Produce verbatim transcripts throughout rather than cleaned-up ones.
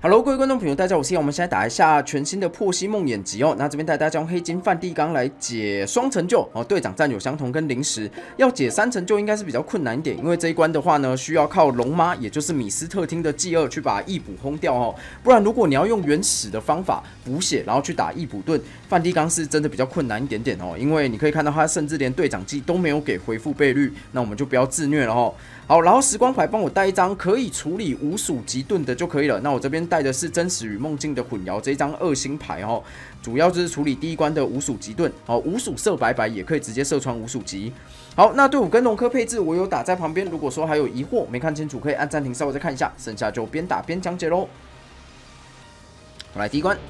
Hello， 各位观众朋友，大家好，我是我们现在打一下全新的破西梦魇集哦。那这边带大家用黑金梵蒂冈来解双成就哦，队长战友相同跟零食，要解三成就应该是比较困难一点，因为这一关的话呢，需要靠龙妈，也就是米斯特汀的继二去把异补轰掉哦。不然如果你要用原始的方法补血，然后去打异补盾，梵蒂冈是真的比较困难一点点哦。因为你可以看到他甚至连队长技都没有给回复倍率，那我们就不要自虐了哦。好，然后时光牌帮我带一张可以处理无属极盾的就可以了。那我这边带的是真实与梦境的混淆这一张二星牌哦，主要就是处理第一关的无属极盾。好，无属射白白也可以直接射穿无属极。好，那队伍跟龙科配置我有打在旁边，如果说还有疑惑没看清楚，可以按暂停稍微再看一下，剩下就边打边讲解喽。来第一关，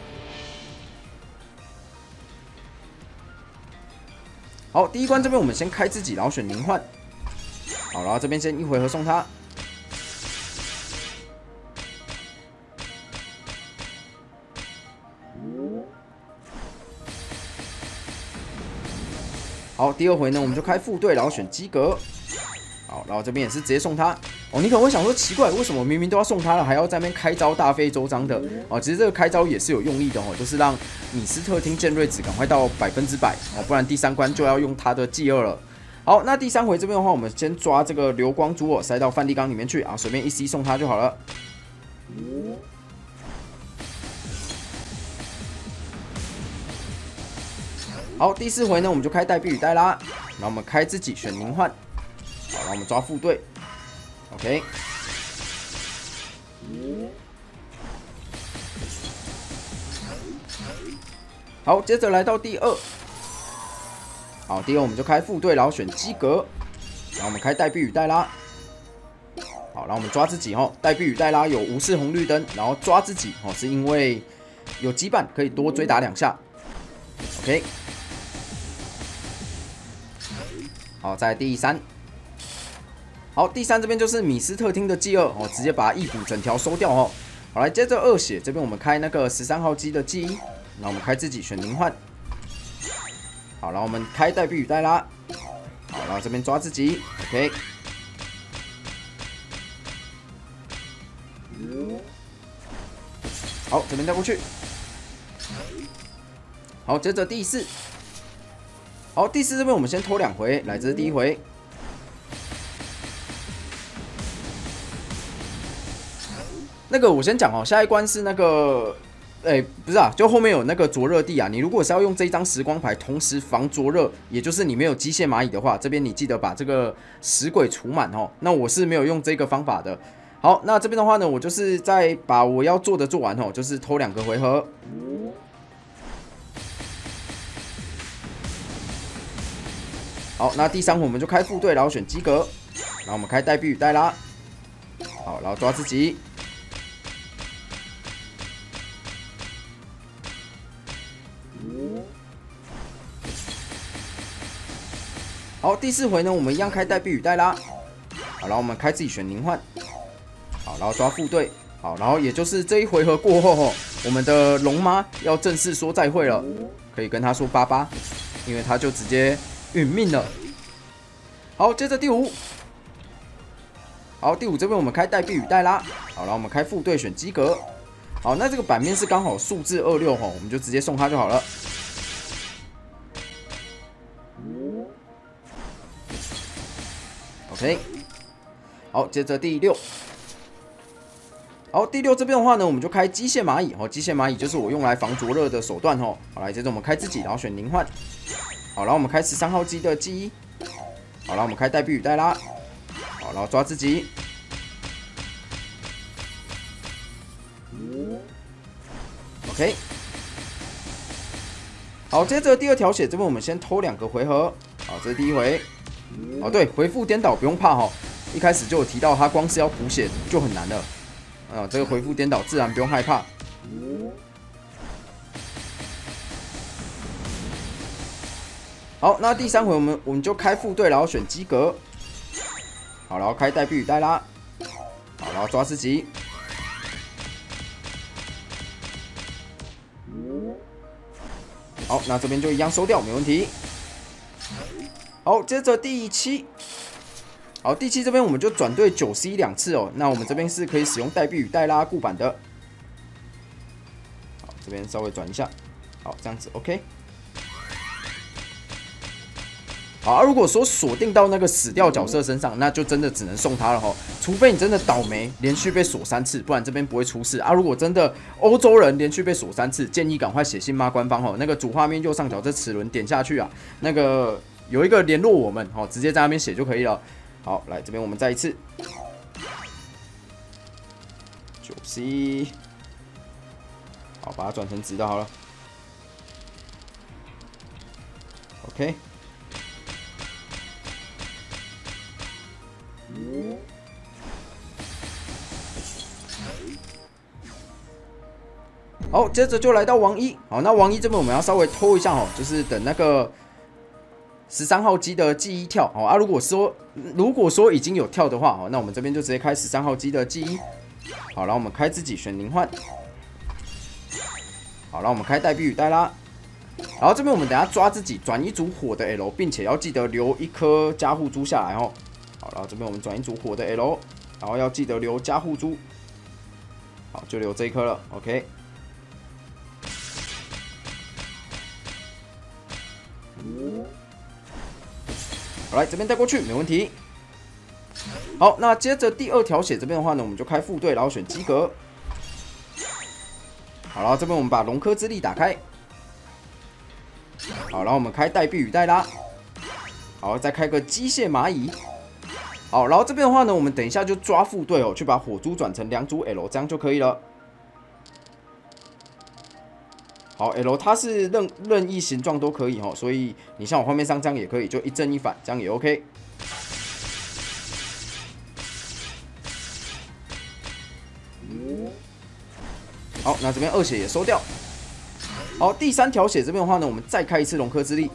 好，第一关这边我们先开自己，然后选灵幻。好，然后这边先一回合送他。好，第二回呢，我们就开副队，然后选基格。好，然后这边也是直接送他。哦，你可能会想说奇怪，为什么明明都要送他了，还要在那边开招大费周章的？哦，其实这个开招也是有用意的哦，就是让米斯特汀剑锐值赶快到百分之百哦，不然第三关就要用他的继二了。好，那第三回这边的话，我们先抓这个流光珠哦，塞到梵蒂冈里面去啊，随便一 C 送他就好了。好，第四回呢，我们就开代币与黛拉，然后我们开自己选灵幻，好，然后我们抓副队 ，OK。好，接着来到第二。好，第二我们就开副队，然后选基格，然后我们开代币与黛拉。好，然后我们抓自己哦，代币与黛拉有无视红绿灯，然后抓自己哦，是因为有羁绊可以多追打两下。OK。好，在第三。好，第三这边就是米斯特汀的继二哦，直接把异补整条收掉哦。好，来接着二血这边我们开那个十三号机的记忆，然后我们开自己选灵幻。好，然后我们开代币与黛拉，好，然后这边抓自己 ，OK。好，这边带过去。好，接着第四。好，第四这边我们先拖两回，来，这是第一回。那个我先讲哦，下一关是那个。哎、欸，不是啊，就后面有那个灼热地啊。你如果是要用这一张时光牌，同时防灼热，也就是你没有机械蚂蚁的话，这边你记得把这个死鬼除满哦。那我是没有用这个方法的。好，那这边的话呢，我就是在把我要做的做完哦，就是偷两个回合。好，那第三回我们就开副队，然后选基格，然后我们开代币与黛拉。好，然后抓自己。好，第四回呢，我们一样开代币与黛拉，好，然后我们开自己选灵幻，好，然后抓副队，好，然后也就是这一回合过后吼，我们的龙妈要正式说再会了，可以跟他说拜拜，因为他就直接殒命了。好，接着第五，好，第五这边我们开代币与黛拉，好，然后我们开副队选基格，好，那这个版面是刚好数字二六吼，我们就直接送他就好了。OK， 好，接着第六，好，第六这边的话呢，我们就开机械蚂蚁哦，机械蚂蚁就是我用来防灼热的手段哦。好，来，接着我们开自己，然后选灵幻，好，然后我们开十三号机的记忆，好，然后我们开代币与黛拉，好，然后抓自己 ，OK， 好，接着第二条血这边我们先偷两个回合，好，这是第一回。哦，对，回复颠倒不用怕哈，一开始就有提到，他光是要补血就很难了。啊，这个回复颠倒自然不用害怕。好，那第三回我们我们就开副队，然后选基格。好，然后开代币与黛拉。好，然后抓自己。好，那这边就一样收掉，没问题。好，接着第七，好，第七这边我们就转队九 C 两次哦。那我们这边是可以使用代币与黛拉固版的。 这边稍微转一下，好，这样子 OK。好、啊，如果说锁定到那个死掉角色身上，那就真的只能送他了哈。除非你真的倒霉，连续被锁三次，不然这边不会出事啊。如果真的欧洲人连续被锁三次，建议赶快写信骂官方哈。那个主画面右上角这齿轮点下去啊，那个有一个联络我们哈，直接在那边写就可以了。好，来这边我们再一次九 C， 好，把它转成直的好了。OK。好，接着就来到王一。好，那王一这边我们要稍微拖一下哦，就是等那个十三号机的记忆跳。好啊，如果说如果说已经有跳的话，好，那我们这边就直接开十三号机的记忆。好，然后我们开自己选灵幻。好，然后我们开代币与代拉。然后这边我们等一下抓自己转一组火的 L， 并且要记得留一颗加护珠下来哦。好，然后这边我们转一组火的 L， 然后要记得留加护珠。好，就留这一颗了 ，OK。好，来这边带过去，没问题。好，那接着第二条血这边的话呢，我们就开副队，然后选基格。好，然后这边我们把龙科之力打开。好，然后我们开代币与代拉。好，再开个机械蚂蚁。好，然后这边的话呢，我们等一下就抓副队哦，去把火珠转成两组 L， 这样就可以了。好 ，L 它是任任意形状都可以哦，所以你像我画面上这样也可以，就一正一反，这样也 OK。好，那这边二血也收掉。好，第三条血这边的话呢，我们再开一次龙科之力。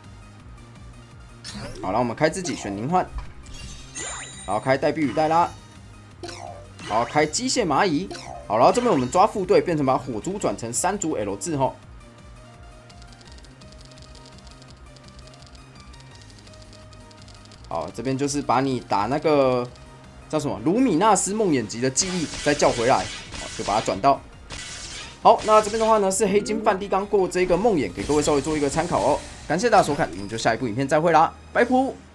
好，然后我们开自己选灵幻，然后开代币与代拉，好，开机械蚂蚁。好，然后这边我们抓副队，变成把火珠转成三组 L 字吼。好，这边就是把你打那个叫什么卢米纳斯梦魇级的记忆再叫回来，好，就把它转到。好，那这边的话呢是黑金梵蒂冈过这个梦魇，给各位稍微做一个参考哦。感谢大家收看，我们就下一部影片再会啦，拜拜。